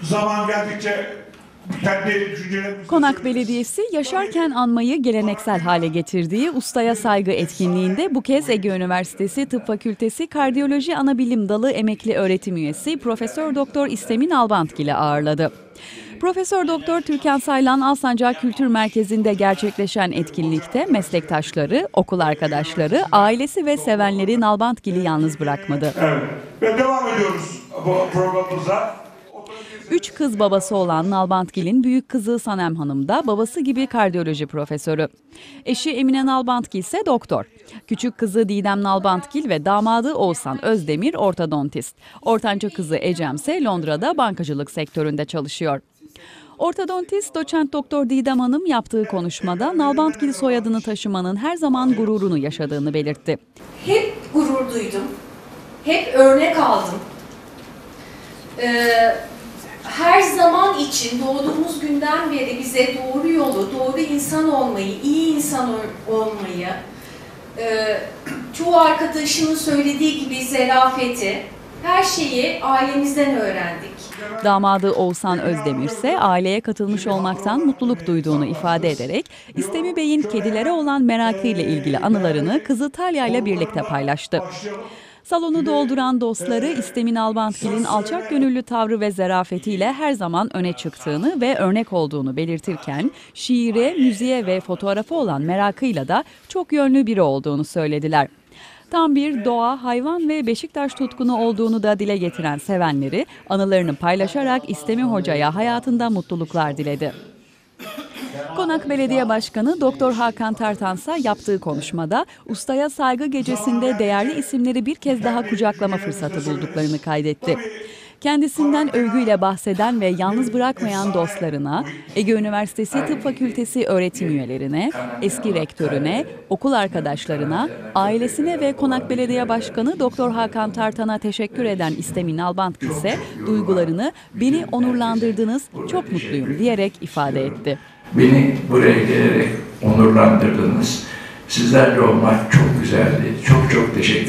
zaman geldikçe kendi düşüncelerimizi... Konak Belediyesi yaşarken anmayı geleneksel hale getirdiği Ustaya Saygı etkinliğinde bu kez Ege Üniversitesi Tıp Fakültesi Kardiyoloji Anabilim Dalı emekli öğretim üyesi Profesör Doktor İstemin Albantkil'i ağırladı. Profesör Doktor Türkan Saylan Alsancak Kültür Merkezi'nde gerçekleşen etkinlikte meslektaşları, okul arkadaşları, ailesi ve sevenleri Nalbantkil'i yalnız bırakmadı. Evet. Ve devam ediyoruz bu programımıza. 3 kız babası olan Nalbantkil'in büyük kızı Sanem Hanım da babası gibi kardiyoloji profesörü. Eşi Emine Nalbantkil ise doktor. Küçük kızı Didem Nalbantkil ve damadı Oğuzhan Özdemir ortodontist. Ortanca kızı Ecem ise Londra'da bankacılık sektöründe çalışıyor. Ortodontist doçent doktor Didem Hanım yaptığı konuşmada Nalbantkil soyadını taşımanın her zaman gururunu yaşadığını belirtti. Hep gurur duydum, hep örnek aldım. Her zaman için doğduğumuz günden beri bize doğru yolu, doğru insan olmayı, iyi insan olmayı, çoğu arkadaşımın söylediği gibi zarafeti, her şeyi ailemizden öğrendik. Damadı Oğuzhan Özdemir ise aileye katılmış olmaktan mutluluk duyduğunu ifade ederek İstemi Bey'in kedilere olan merakıyla ilgili anılarını kızı Talya ile birlikte paylaştı. Salonu dolduran dostları İstemin Albantkil'in alçak gönüllü tavrı ve zarafetiyle her zaman öne çıktığını ve örnek olduğunu belirtirken şiire, müziğe ve fotoğrafa olan merakıyla da çok yönlü biri olduğunu söylediler. Tam bir doğa, hayvan ve Beşiktaş tutkunu olduğunu da dile getiren sevenleri anılarını paylaşarak İstemi Hoca'ya hayatında mutluluklar diledi. Konak Belediye Başkanı Doktor Hakan Tartansa yaptığı konuşmada Ustaya Saygı Gecesi'nde değerli isimleri bir kez daha kucaklama fırsatı bulduklarını kaydetti. Kendisinden övgüyle bahseden ve yalnız bırakmayan dostlarına, Ege Üniversitesi Tıp Fakültesi öğretim üyelerine, eski rektörüne, okul arkadaşlarına, ailesine ve Konak Belediye Başkanı Doktor Hakan Tartan'a teşekkür eden İstemin Albantkil ise duygularını "Beni onurlandırdınız, çok mutluyum" diyerek ifade etti. Beni buraya gelerek onurlandırdınız. Sizlerle olmak çok güzeldi. Çok çok teşekkür ederim.